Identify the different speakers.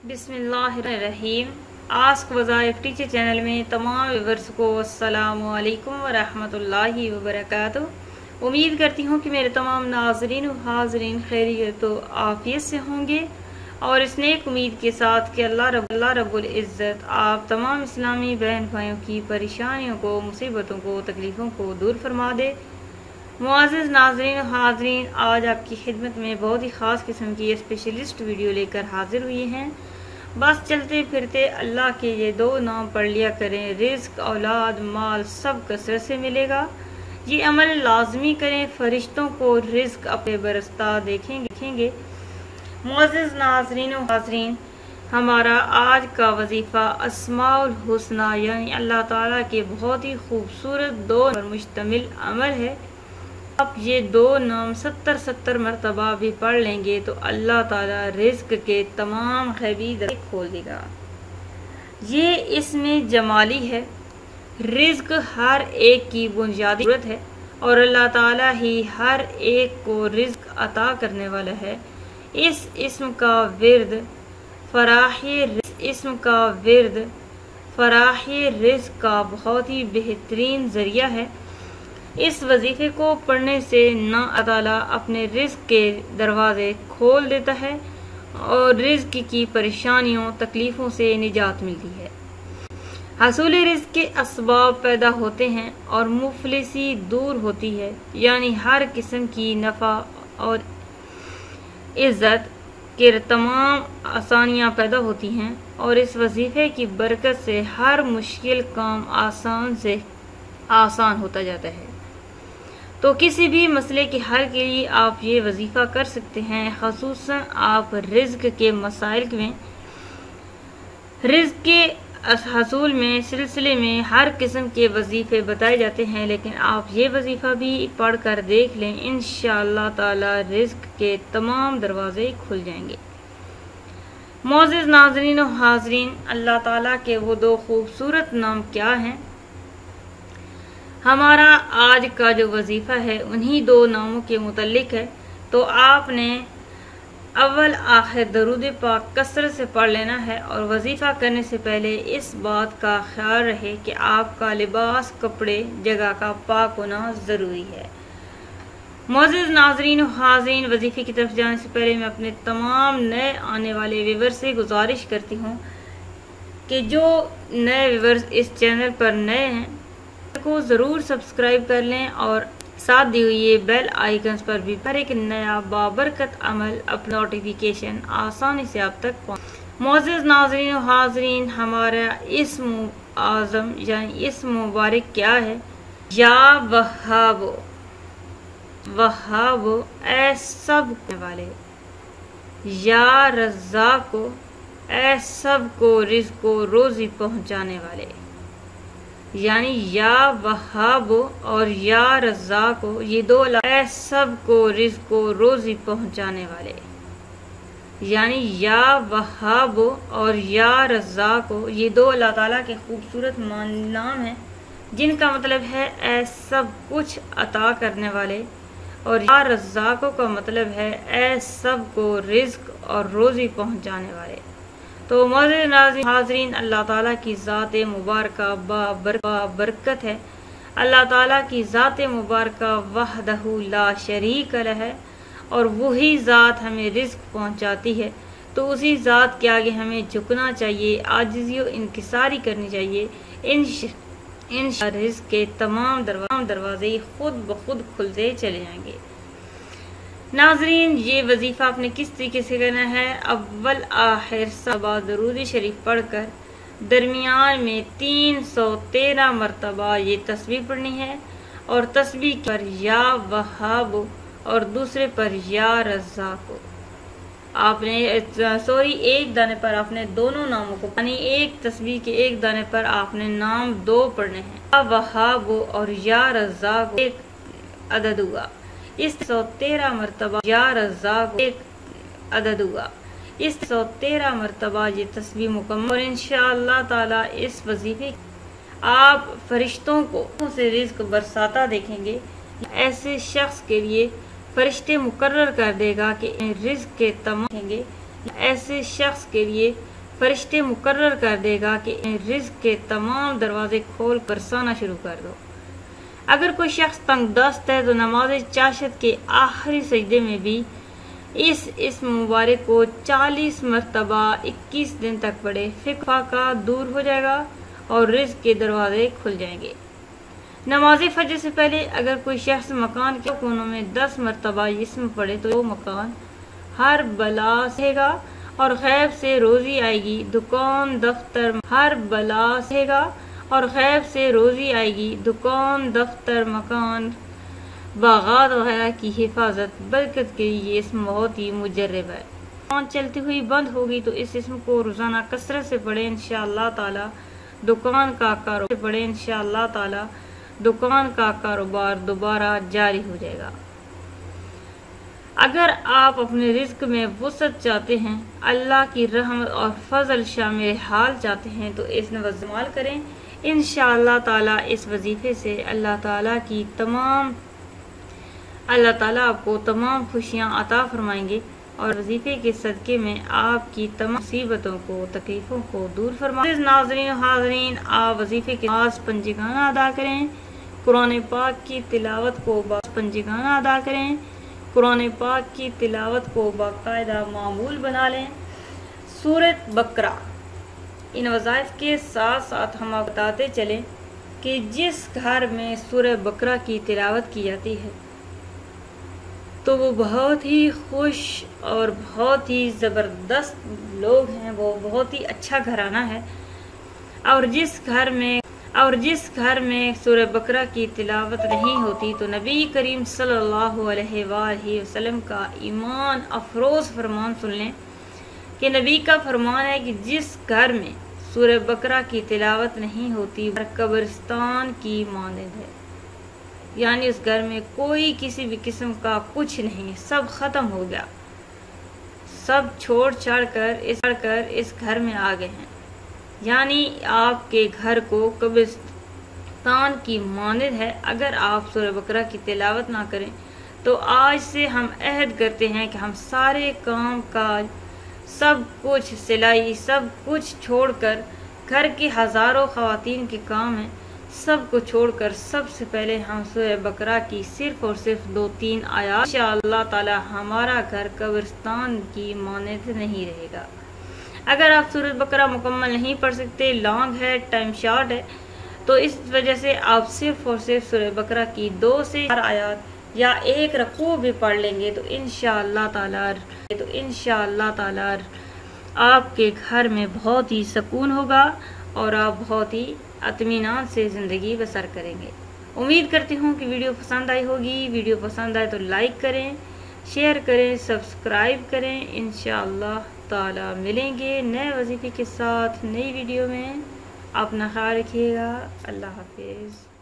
Speaker 1: बिस्मिल्लाहिर्रहमानिर्रहीम। Ask वज़ाइफ teacher channel में तमाम व्यूअर्स को अस्सलामु अलैकुम व रहमतुल्लाहि व बरकातुहू। उम्मीद करती हूँ कि मेरे तमाम नाज़रीन व हाज़रीन खैरियत व आफियत से होंगे और इस नेक उम्मीद के साथ कि अल्लाह रब्बुल इज़्ज़त आप तमाम इस्लामी बहन भाइयों की परेशानियों को, मुसीबतों को, तकलीफ़ों को दूर फरमा दे। मुआज़िज़ नाज़रीन व हाज़रीन, आज आपकी खिदमत में बहुत ही ख़ास किस्म की स्पेशलिस्ट वीडियो लेकर हाजिर हुई हैं। बस चलते फिरते अल्लाह के ये दो नाम पढ़ लिया करें, रिज़्क, औलाद, माल सब कसरत से मिलेगा। ये अमल लाजमी करें, फरिश्तों को रिज़्क अपने बरसता देखेंगे। मुअज़्ज़िज़ नाज़रीन व हाज़रीन, हमारा आज का वजीफ़ा अस्माउल हुस्ना यानी अल्लाह ताला के बहुत ही खूबसूरत दो पर मुश्तमिल अमल है। आप ये दो नाम 70 मरतबा भी पढ़ लेंगे तो अल्लाह ताला रिज़्क के तमाम गैबी दरवाज़े खोल देगा। ये इसमें जमाली है। रिज़्क हर एक की बुनियादी ज़रूरत है और अल्लाह ताला ही हर एक को रिज़्क अता करने वाला है। इस इस्म का विर्द फराही रिज़्क का बहुत ही बेहतरीन ज़रिया है। इस वजीफे को पढ़ने से ना अल्लाह अपने रिज़्क के दरवाजे खोल देता है और रिज़्क की परेशानियों, तकलीफ़ों से निजात मिलती है। हसूल रिज़्क के असबाब पैदा होते हैं और मुफलिसी दूर होती है, यानी हर किस्म की नफ़ा और इज़्ज़त के तमाम आसानियाँ पैदा होती हैं और इस वजीफे की बरकत से हर मुश्किल काम आसान से आसान होता जाता है। तो किसी भी मसले के हल के लिए आप ये वजीफ़ा कर सकते हैं। ख़ुसूसन आप रिज़्क के मसाइल में, रिज़्क के हसूल में सिलसिले में हर किस्म के वजीफ़े बताए जाते हैं, लेकिन आप ये वजीफ़ा भी पढ़ कर देख लें, इंशाअल्लाह ताला रिज़्क के तमाम दरवाजे खुल जाएंगे। मुअज़्ज़िज़ नाज़रीन व हाज़रीन, अल्लाह ताला के वो दो खूबसूरत नाम क्या हैं? हमारा आज का जो वजीफ़ा है उन्हीं दो नामों के मुतल्लिक है। तो आपने अव्वल आखिर दरूद पाक कसरत से पढ़ लेना है और वजीफ़ा करने से पहले इस बात का ख्याल रहे कि आपका लिबास, कपड़े, जगह का पाक होना ज़रूरी है। मुअज़्ज़िज़ नाज़रीन व हाज़रीन, वजीफ़े की तरफ जाने से पहले मैं अपने तमाम नए आने वाले व्यूअर्स से गुजारिश करती हूँ कि जो नए व्यूअर्स इस चैनल पर नए हैं को ज़रूर सब्सक्राइब कर लें और साथ दी हुई ये बेल आइकन्स पर भी हर एक नया बाबरकत अमल अपना नोटिफिकेशन आसानी से आप तक पहुँच। मुअज़्ज़िज़ नाज़रीन व हाज़रीन, हमारा इस्म आज़म यानी इस्म मुबारक क्या है? या वहाबो ऐ सब वाले, या रज़्ज़ाक़ो ऐ सब को रिज़्क़ को रोज़ी पहुँचाने वाले। यानी या वहाबो और या रज़्ज़ाक़ो ये दो ऐ सब को रिज़्क़ को रोज़ी पहुँचाने वाले। यानी या वहाबो और या रज़्ज़ाक़ो ये दो अल्लाह ताला के खूबसूरत नाम हैं, जिनका मतलब है ऐ सब कुछ अता करने वाले, और या रज़्ज़ाक़ो का मतलब है ऐ सब को रिज़्क़ और रोज़ी पहुँचाने वाले। तो मुअज़्ज़िज़ नाज़रीन हाज़रीन, अल्लाह ताला की ज़ात मुबारका बरकत है। अल्लाह ताला की ज़ात मुबारका वहदहू ला शरीक लह है और वही ज़ात हमें रिज़्क़ पहुँचाती है। तो उसी ज़ात के आगे हमें झुकना चाहिए, आजिज़ी और इंकिसारी करनी चाहिए। इंशाअल्लाह रिज़्क़ के तमाम दरवाजे खुद ब खुद खुलते चले जाएंगे। नाज़रीन, ये वजीफ़ा आपने किस तरीके से करना है? अव्वल आखिर सबा दरूद शरीफ पढ़कर दरमियान में 313 मरतबा ये तस्बीह पढ़नी है और तस्बीह पर या वहाबो और दूसरे पर या रज़्ज़ाक़ो आपने एक दाने पर आपने दोनों नामों को, यानी एक तस्बीह के एक दाने पर आपने नाम दो पढ़ने हैं। या वहाबो और या रज़्ज़ाक़ो एक अदद हुआ। इस 113 मरतबा या रज़्ज़ाक़ो एक अदद हुआ। इस 113 मरतबा ये तस्बीह मुकम्मल और इंशाअल्लाह ताला इस वजीफे आप फरिश्तों को से रिज़्क़ बरसाता देखेंगे। ऐसे शख्स के लिए फरिश्ते मुकर्रर कर देगा कि रिज़्क़ के तमाम ऐसे शख्स के लिए فرشتے مقرر کر دے گا کہ رزق کے تمام دروازے کھول برسانا شروع کر دو۔ اگر کوئی شخص تنگ دست ہے تو نماز چاشت کے آخری سجدے میں بھی اس اسم مبارک کو 40 مرتبہ 21 دن تک پڑھے، فقہ کا دور ہو جائے گا اور رزق کے دروازے کھل جائیں گے۔ نماز فجر سے پہلے اگر کوئی شخص مکان کے کونوں میں 10 مرتبہ اسم پڑھے تو وہ مکان ہر بلا سے گا اور غیب سے روزی آئے گی، دکان دفتر ہر بلا سے گا اور غیب سے روزی آئے گی، دکان دفتر مکان باغات وغیرہ کی حفاظت برکت کے لیے یہ اسم بہت ہی مجرب ہے۔ دکان چلتی ہوئی بند ہوگی تو اس اسم کو روزانہ کثرت سے پڑھیں انشاءاللہ تعالی دکان کا کاروبار دوبارہ جاری ہو جائے گا۔ اگر آپ اپنے رزق میں وسعت چاہتے ہیں، اللہ کی رحمت اور فضل شامل حال چاہتے ہیں تو اس نوز استعمال کریں۔ انشاءاللہ تعالی اس وظیفے سے اللہ تعالیٰ آپ کو تمام خوشیاں عطا فرمائیں گے اور وظیفے کے صدقے میں آپ کی تمام مصیبتوں کو تکلیفوں کو دور فرمائیں۔ ناظرین و حاضرین، آپ وظیفے کے نماز پنجگانہ ادا کریں، قرآن پاک کی تلاوت کو باقاعدہ معمول بنا لیں۔ سورۃ بقرہ، ان وظائف کے ساتھ ساتھ ہم آپ بتاتے چلیں کہ جس گھر میں سورہ بقرہ کی تلاوت کی جاتی ہے تو وہ بہت ہی خوش اور بہت ہی زبردست لوگ ہیں، وہ بہت ہی اچھا گھرانہ ہے۔ اور جس گھر میں سورہ بقرہ کی تلاوت نہیں ہوتی تو نبی کریم صلی اللہ علیہ وآلہ وسلم کا ایمان افروز فرمان سن لیں کہ نبی کا فرمان ہے کہ جس گھر میں سورہ بقرہ کی تلاوت نہیں ہوتی وہ قبرستان کی مانند ہے، یعنی اس گھر میں کوئی کسی بھی قسم کا کچھ نہیں، سب ختم ہو گیا، سب چھوڑ چھاڑ کر اس گھر میں آ گئے ہیں، یعنی آپ کے گھر کو قبرستان کی مانند ہے۔ اگر آپ سورہ بقرہ کی تلاوت نہ کریں تو آج سے ہم عہد کرتے ہیں کہ ہم سارے کام کاج سب کچھ سلائی سب کچھ چھوڑ کر، گھر کے ہزاروں خواتین کے کام ہیں سب کو چھوڑ کر سب سے پہلے ہم سورہ بقرہ کی صرف اور صرف 2-3 آیات انشاءاللہ تعالی ہمارا گھر قبرستان کی مانند نہیں رہے گا۔ اگر آپ سورہ بقرہ مکمل نہیں پڑھ سکتے، لانگ ہے، ٹائم شارٹ ہے، تو اس وجہ سے آپ صرف اور صرف سورہ بقرہ کی 2 سے 4 آیات یا 1 رکوع بھی پڑھ لیں گے تو انشاءاللہ تعالی آپ کے گھر میں بہت ہی سکون ہوگا اور آپ بہت ہی اطمینان سے زندگی بسر کریں گے۔ امید کرتی ہوں کہ ویڈیو پسند آئی ہوگی۔ ویڈیو پسند آئے تو لائک کریں، شیئر کریں، سبسکرائب کریں۔ انشاءاللہ تعالی ملیں گے نئے وظیفے کے ساتھ نئی ویڈیو میں۔ اپنا خیال رکھیے گا۔ اللہ حافظ۔